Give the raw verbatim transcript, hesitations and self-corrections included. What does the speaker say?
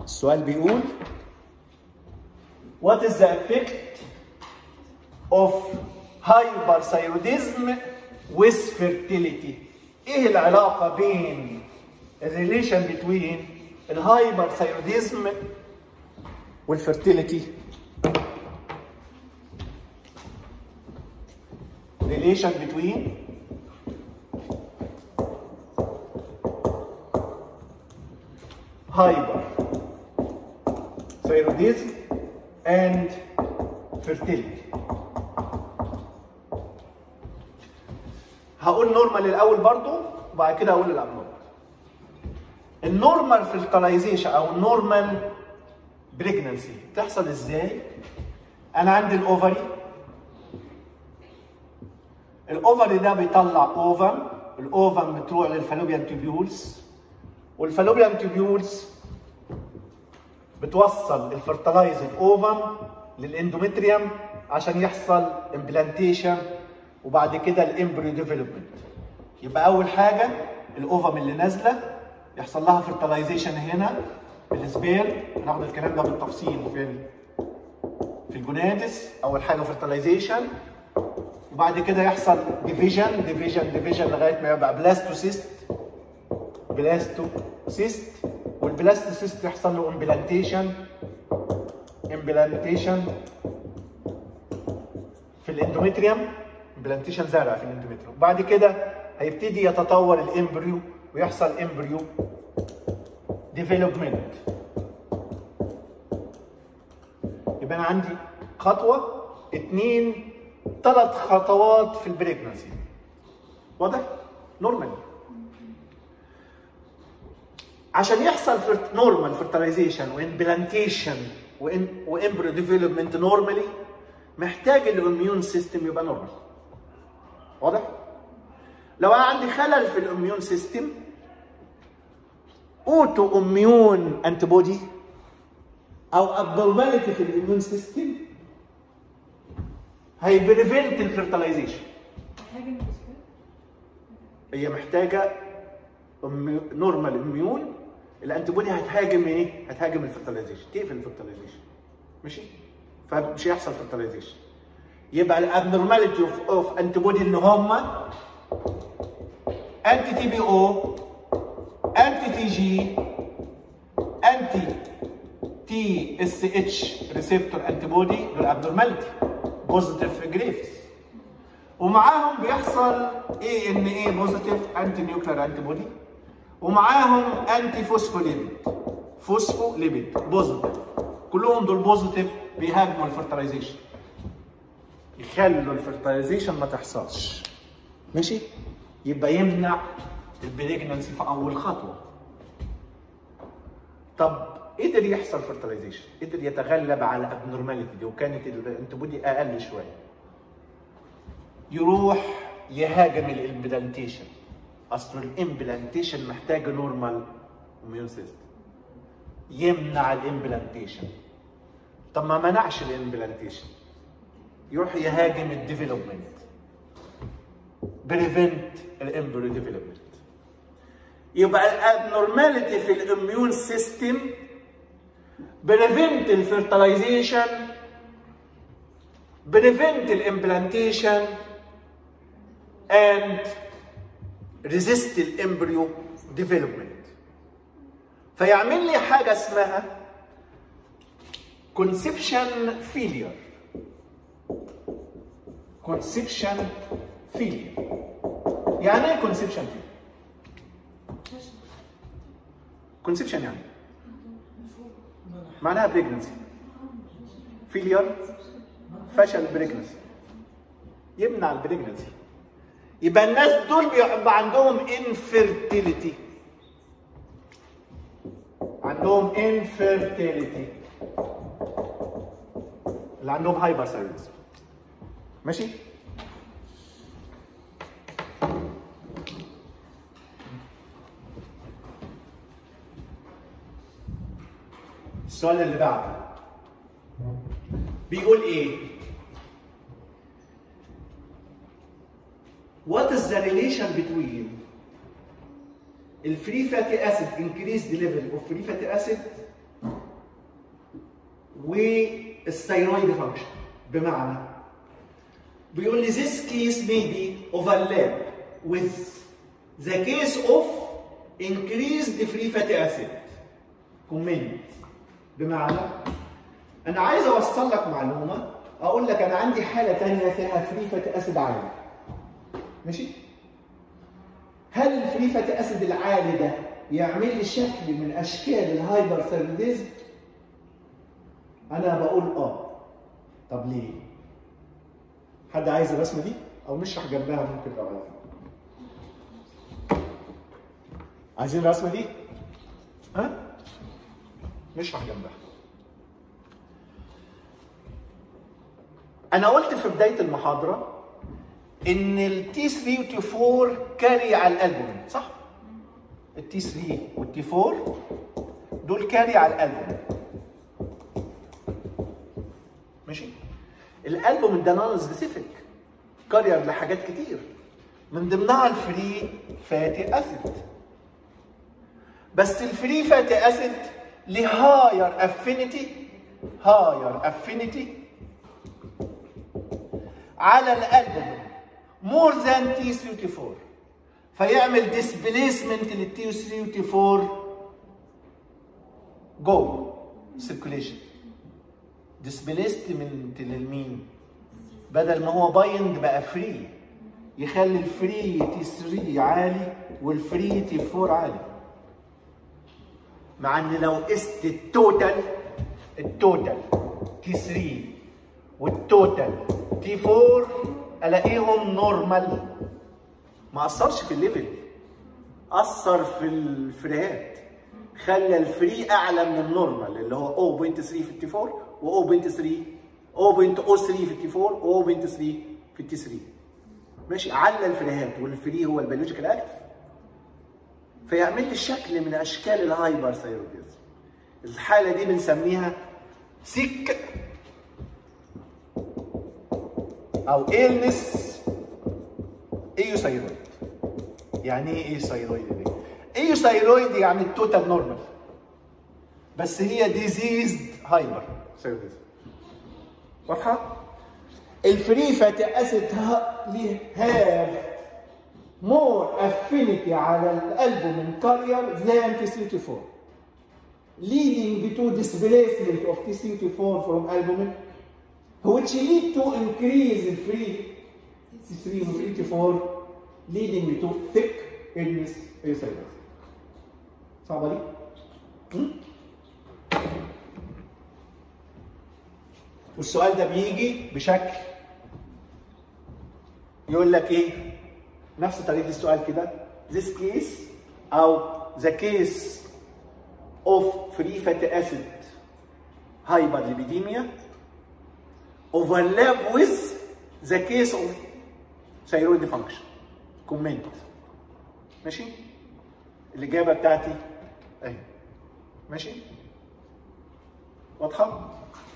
السؤال بيقول What is the effect of hyperthyroidism with fertility؟ ايه العلاقة بين الريليشن between الهايبرثايروديزم والفرتيليتي؟ relation between hyperthyroidism and fertility. هقول نورمال الاول برضو وبعد كده هقول الابنورمال. النورمال فيرتلايزيشن او النورمال بريجننسي تحصل ازاي؟ انا عندي الاوفري، الاوفري ده بيطلع اوفم، الاوفم بتروح للفالوبيان تيوبيولز، والفالوبيان تيوبيولز بتوصل الفرتلايزد اوفم للاندومتريوم عشان يحصل امبلانتيشن وبعد كده الامبريو ديفلوبمنت. يبقى اول حاجه الاوفم اللي نازله يحصل لها فرتلايزيشن هنا بالسبير، هناخد الكلام ده بالتفصيل في في الجونادس. اول حاجه فرتلايزيشن وبعد كده يحصل ديفيجن ديفيجن ديفيجن لغايه ما يبقى بلاستوسيست بلاستوسيست والبلاستوسيست يحصل له امبلانتيشن امبلانتيشن في الاندومتريوم، امبلانتيشن زرع في الاندومتريوم. وبعد كده هيبتدي يتطور الامبريو ويحصل امبريو ديفلوبمنت. يبقى انا عندي خطوه اتنين ثلاث خطوات في البريجنسي. واضح؟ نورمال. عشان يحصل نورمال فرتلايزيشن وامبلانتيشن وامبريو ديفلوبمنت نورمالي محتاج الاميون سيستم يبقى نورمال. واضح؟ لو انا عندي خلل في الاميون سيستم، اوتو اميون انتي بودي او ابنورماليتي في الاميون سيستم هيبريفنت الفرتلايزيشن. هي محتاجه نورمال اميون، الانتي بودي هتهاجم ايه؟ هتهاجم الفرتلايزيشن، تقفل الفرتلايزيشن. ماشي؟ فمش هيحصل فرتلايزيشن. يبقى الابنورماليتي اوف اوف انتي بودي اللي هم انتي تي بي او، انتي تي جي، انتي تي اس اتش ريسبتور انتي بودي، دول ابنورماليتي بوزيتيف في جريفز. ومعاهم بيحصل اي ان اي بوزيتيف انتي نيوكلير انتي بودي، ومعاهم انتي فوسفوليبيد فوسفوليبيد بوزيتيف. كلهم دول بوزيتيف بيهاجموا الفرتلايزيشن، يخلوا الفرتلايزيشن ما تحصلش. ماشي؟ يبقى يمنع البريجننسي في اول خطوه. طب قدر يحصل فرتلايزيشن، قدر يتغلب على الابنورماليتي دي وكانت الانتي بودي اقل شويه، يروح يهاجم الامبلانتيشن. اصل الامبلانتيشن محتاج نورمال اميون سيستم، يمنع الامبلانتيشن. طب ما منعش الامبلانتيشن، يروح يهاجم الديفلوبمنت، بريفنت الامبريو ديفلوبمنت. يبقى الابنورماليتي في الاميون سيستم بريفنت الفرتلايزيشن، بريفنت الامبلانتيشن and resist الامبريو ديفلوبمنت. فيعمل لي حاجه اسمها conception failure. conception failure يعني ايه conception failure؟ conception يعني معناها pregnancy. failure فشل pregnancy، يمنع البريجنسي. يبقى الناس دول بيبقى عندهم infertility، عندهم infertility اللي عندهم hyperthyroidism. ماشي؟ السؤال اللي بعده بيقول ايه؟ What is the relation between the free fatty acid increased level of free fatty acid والثيرويد فانكشن. بمعنى بيقول لي this case may be overlap with the case of increased free fatty acid. كومنت. بمعنى انا عايز اوصل لك معلومه، اقول لك انا عندي حاله ثانيه فيها فري فاتي اسيد عالي. ماشي؟ هل الفري فاتي اسيد العالي ده يعمل لي شكل من اشكال الهايبرثايروديزم؟ انا بقول اه. طب ليه؟ حد عايز الرسمه دي؟ او نشرح جنبها ممكن لو عايز. عايزين الرسمه دي؟ ها؟ نشرح جنبها. انا قلت في بدايه المحاضره ان التي ثلاثة والتي أربعة كاري على الالبومين، صح؟ التي ثلاثة والتي أربعة دول كاري على الالبومين. ماشي؟ الالبومين ده نون سبيسيفيك، كارير لحاجات كتير من ضمنها الفري فاتي اسيد. بس الفري فاتي اسيد ليه هاير افينيتي هاير افينيتي على الالبومين مور ذان تي ثلاثة وتي أربعة، فيعمل ديسبليسمنت للتي ثلاثة وتي أربعة جو سيركوليشن. ديسبليسمنت للمين؟ بدل ما هو بايند بقى فري، يخلي الفري تي ثلاثة عالي والفري تي أربعة عالي. مع ان لو قست التوتال التوتال تي ثلاثة والتوتال تي أربعة الاقيهم نورمال، ما اثرش في الليفل، اثر في الفريهات، خلى الفري اعلى من النورمال اللي هو صفر فاصلة ثلاثة في التي أربعة و صفر فاصلة ثلاثة صفر فاصلة صفر ثلاثة في التي أربعة و صفر فاصلة ثلاثة في التي ثلاثة. ماشي؟ على الفريهات، والفري هو البيولوجيكال اكتف، فيعمل لي شكل من اشكال الهايبرثايروديزم. الحاله دي بنسميها سيك او ايلنس ايوثايرويد. يعني ايه ايوثايرويد دي؟ ايوثايرويد يعني التوتال نورمال، بس هي ديزيزد هايبر ثايروديزم. واضحه؟ الفري فاتي اسيد ليه هاف more affinity على الالبومين carrier than تي ثلاثة وتي أربعة, leading to displacement of تي ثلاثة وتي أربعة from albumin, which lead to increase in free تي ثلاثة و تي أربعة, leading to thick illness acids. صعبة دي؟ والسؤال ده بيجي بشكل يقول لك ايه؟ نفس طريقة السؤال كده. This case أو the case of free fatty acid hyperlipidemia overlap with the case of thyroid function. كومنت. ماشي؟ الإجابة بتاعتي أهي. ماشي؟ واضحة؟